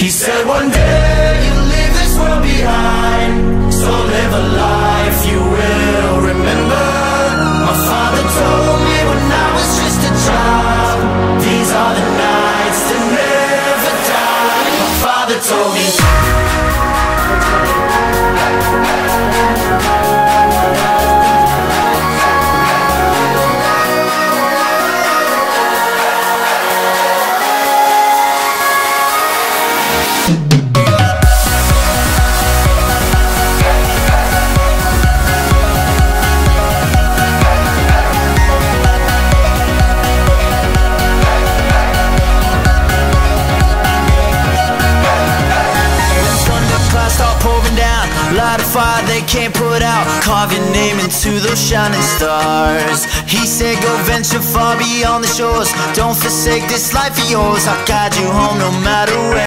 He said one day you'll leave this world behind, so live a life you will remember. My father told me when I was just a child, these are the nights that never die. My father told me. Light a fire they can't put out, carve your name into those shining stars. He said go venture far beyond the shores, don't forsake this life of yours. I'll guide you home no matter where.